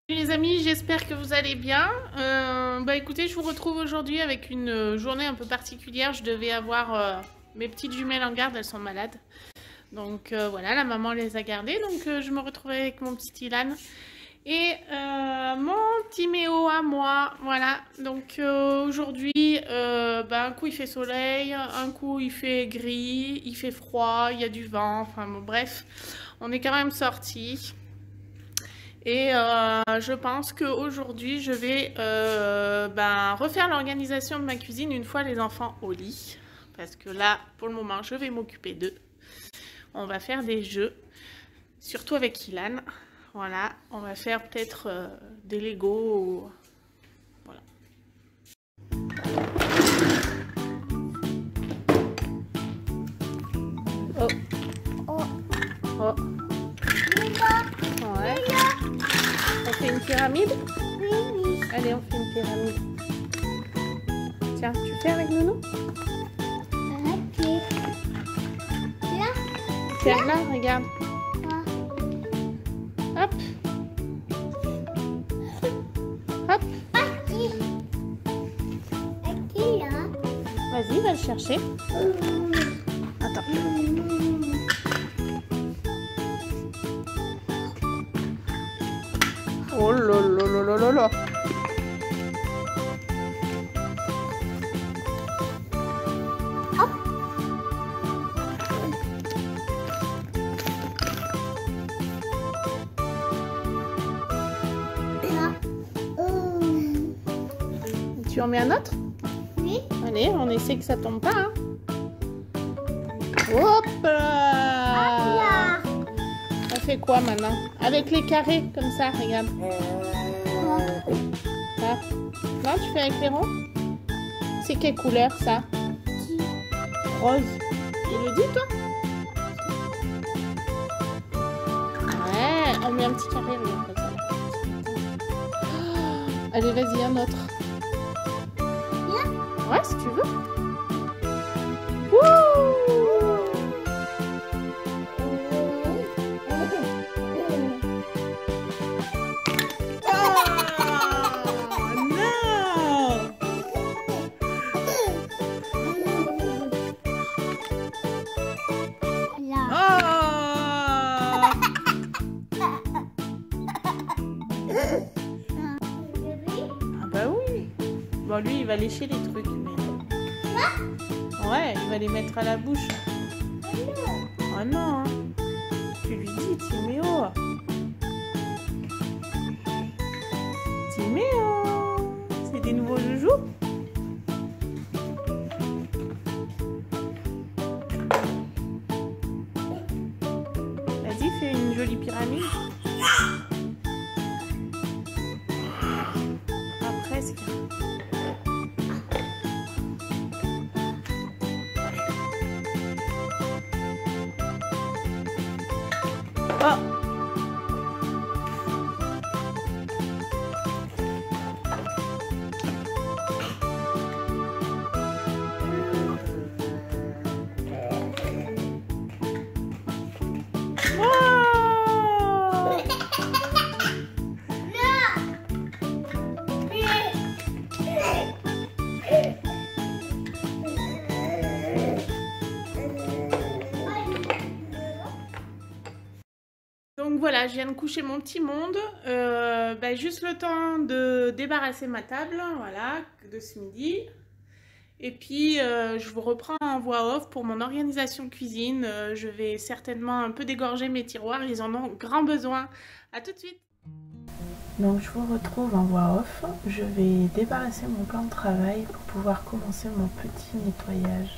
Salut les amis, j'espère que vous allez bien. Écoutez, je vous retrouve aujourd'hui avec une journée un peu particulière. Je devais avoir mes petites jumelles en garde, elles sont malades. Donc voilà, la maman les a gardées. Donc je me retrouve avec mon petit Ilan et mon petit Méo à moi. Voilà, donc aujourd'hui, un coup il fait soleil, un coup il fait gris, il fait froid, il y a du vent. Enfin bon, bref, on est quand même sortis. Et je pense qu'aujourd'hui, je vais refaire l'organisation de ma cuisine une fois les enfants au lit. Parce que là, pour le moment, je vais m'occuper d'eux. On va faire des jeux, surtout avec Ilan. Voilà, on va faire peut-être des Lego. Voilà. Oh, oh. Ouais. On fait une pyramide? Oui. Allez, on fait une pyramide. Tiens, tu fais avec Nounou? Ok. Là. Tiens, là, regarde. Hop. Hop. Parti. Ok, là. Vas-y, va le chercher. Attends. Oh là là là là là là. Hop. Là. Tu en mets un autre? Oui. Allez, on essaie que ça tombe pas. Hein. Hop là. Là. On fait quoi maintenant? Avec les carrés, comme ça, regarde. Ah. Non, tu fais avec les ronds? C'est quelle couleur ça? Rose. Il le dit, toi? Ouais, on met un petit carré, regarde comme ça. Oh, allez, vas-y, un autre. Ouais, si tu veux. Wouh! Ah bah oui. Bon, lui, il va lécher les trucs, mais... Ouais, il va les mettre à la bouche. Oh non, hein. Tu lui dis, Timéo. Timéo. C'est des nouveaux joujoux. Vas-y, fais une jolie pyramide. Ah, presque. Oh! Donc voilà, je viens de coucher mon petit monde. Juste le temps de débarrasser ma table, voilà, de ce midi. Et puis, je vous reprends en voix off pour mon organisation cuisine. Je vais certainement un peu dégorger mes tiroirs, ils en ont grand besoin. À tout de suite. Donc je vous retrouve en voix off. Je vais débarrasser mon plan de travail pour pouvoir commencer mon petit nettoyage.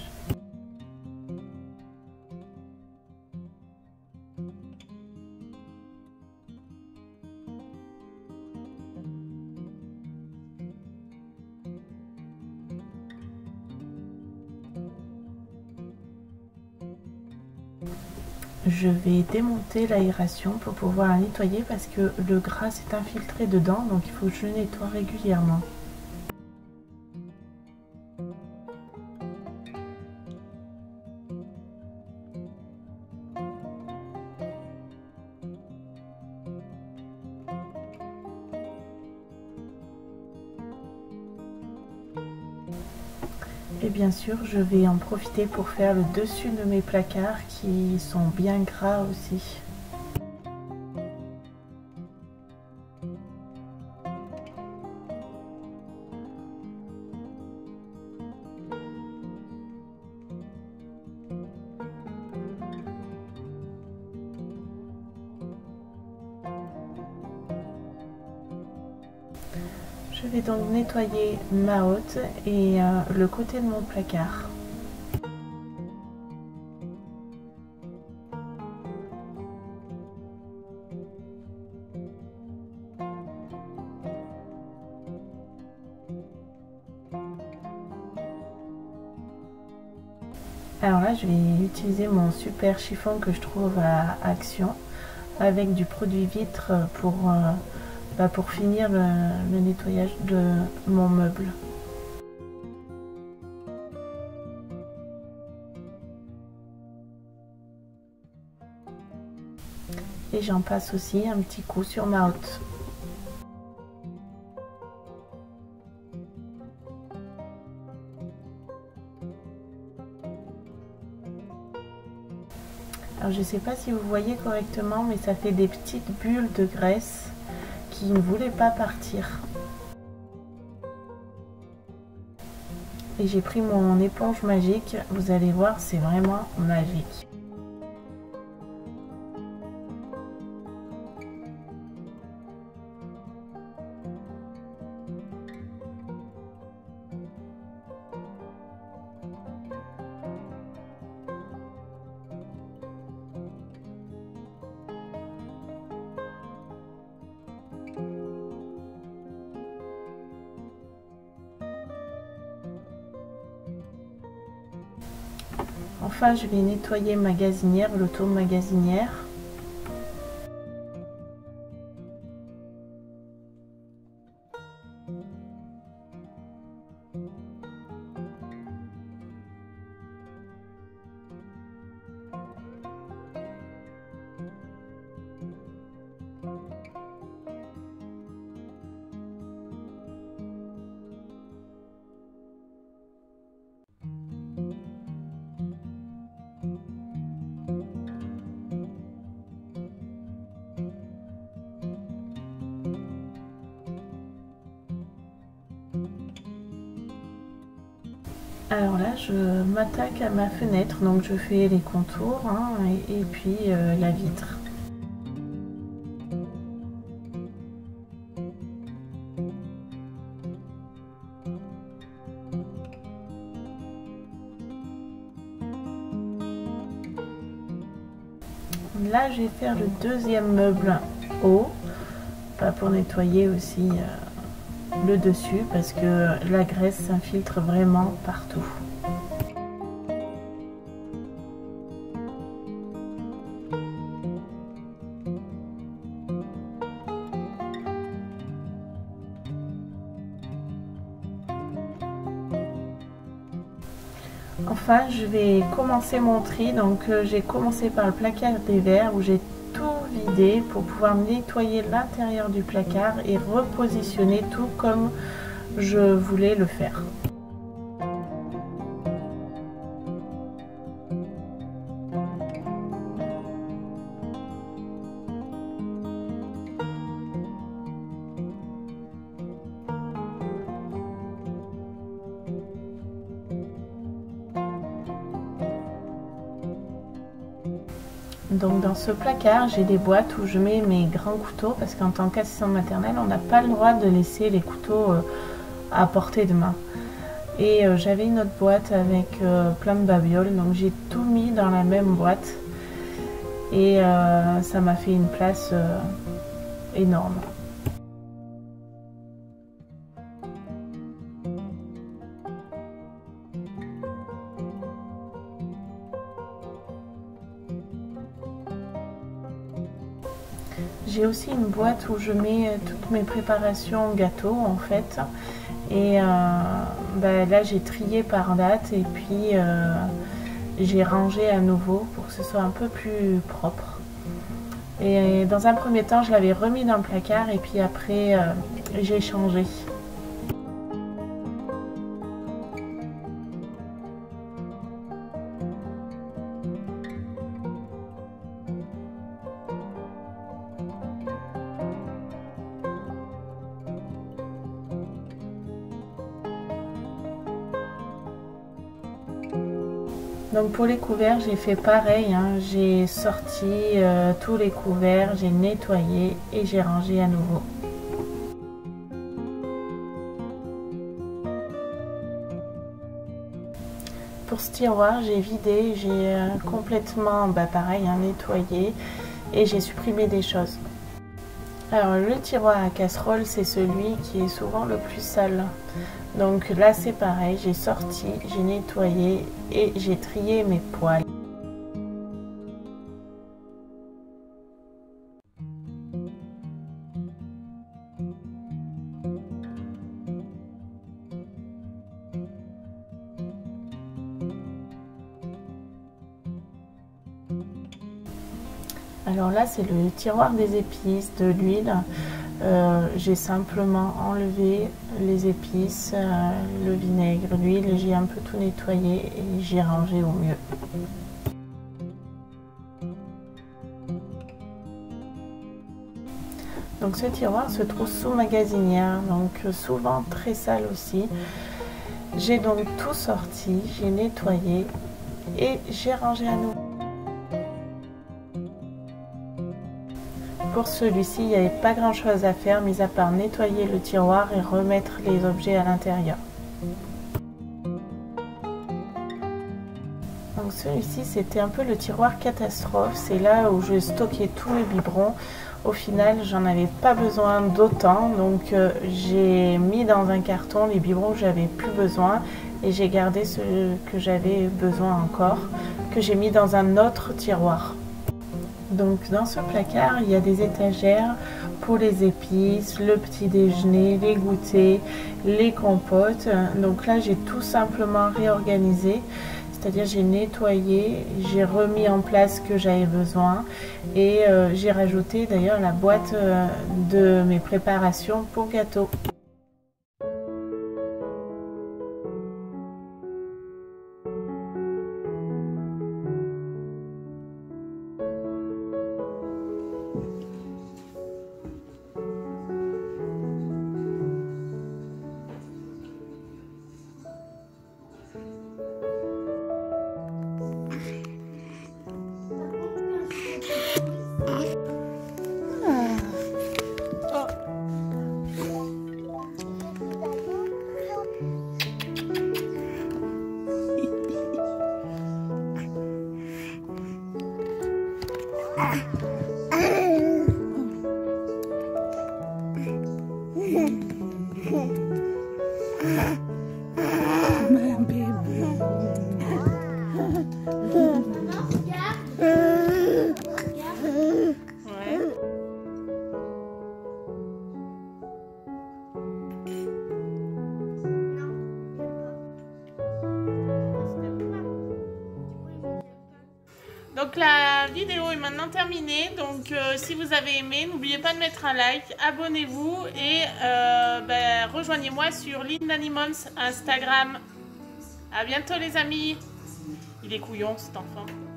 Je vais démonter l'aération pour pouvoir la nettoyer parce que le gras s'est infiltré dedans, donc il faut que je le nettoie régulièrement. Et bien sûr, je vais en profiter pour faire le dessus de mes placards qui sont bien gras aussi. Je vais donc nettoyer ma hotte et le côté de mon placard. Alors là, je vais utiliser mon super chiffon que je trouve à Action avec du produit vitre pour finir le nettoyage de mon meuble. Et j'en passe aussi un petit coup sur ma hotte. Alors je ne sais pas si vous voyez correctement, mais ça fait des petites bulles de graisse qui ne voulaient pas partir. Et j'ai pris mon éponge magique, vous allez voir, c'est vraiment magique. Enfin, je vais nettoyer ma gazinière, l'auto-magasinière. Alors là, je m'attaque à ma fenêtre, donc je fais les contours et puis la vitre. Là, je vais faire le deuxième meuble haut, pour nettoyer aussi le dessus parce que la graisse s'infiltre vraiment partout. Enfin, je vais commencer mon tri. Donc j'ai commencé par le placard des verres où j'ai tout vidé pour pouvoir nettoyer l'intérieur du placard et repositionner tout comme je voulais le faire. Donc dans ce placard, j'ai des boîtes où je mets mes grands couteaux parce qu'en tant qu'assistante maternelle, on n'a pas le droit de laisser les couteaux à portée de main. Et j'avais une autre boîte avec plein de babioles, donc j'ai tout mis dans la même boîte et ça m'a fait une place énorme. J'ai aussi une boîte où je mets toutes mes préparations gâteaux en fait. Et là j'ai trié par date et puis j'ai rangé à nouveau pour que ce soit un peu plus propre. Et dans un premier temps je l'avais remis dans le placard et puis après j'ai changé. Donc pour les couverts, j'ai fait pareil, hein. J'ai sorti tous les couverts, j'ai nettoyé et j'ai rangé à nouveau. Pour ce tiroir, j'ai vidé, j'ai complètement, pareil, hein, nettoyé et j'ai supprimé des choses. Alors le tiroir à casserole, c'est celui qui est souvent le plus sale. Donc là c'est pareil, j'ai sorti, j'ai nettoyé et j'ai trié mes poêles. Alors là c'est le tiroir des épices, de l'huile. J'ai simplement enlevé les épices, le vinaigre, l'huile, j'ai un peu tout nettoyé et j'ai rangé au mieux. Donc ce tiroir se trouve sous magasinière, donc souvent très sale aussi. J'ai donc tout sorti, j'ai nettoyé et j'ai rangé à nouveau. Pour celui-ci, il n'y avait pas grand chose à faire, mis à part nettoyer le tiroir et remettre les objets à l'intérieur. Donc celui-ci, c'était un peu le tiroir catastrophe. C'est là où je stockais tous mes biberons. Au final, j'en avais pas besoin d'autant, donc j'ai mis dans un carton les biberons que j'avais plus besoin et j'ai gardé ceux que j'avais besoin encore, que j'ai mis dans un autre tiroir. Donc dans ce placard, il y a des étagères pour les épices, le petit déjeuner, les goûters, les compotes. Donc là, j'ai tout simplement réorganisé, c'est-à-dire j'ai nettoyé, j'ai remis en place ce que j'avais besoin et j'ai rajouté d'ailleurs la boîte de mes préparations pour gâteaux. Donc la vidéo est maintenant terminée, donc si vous avez aimé, n'oubliez pas de mettre un like, abonnez-vous et rejoignez-moi sur Lindanimoms Instagram. À bientôt les amis. Il est couillon cet enfant.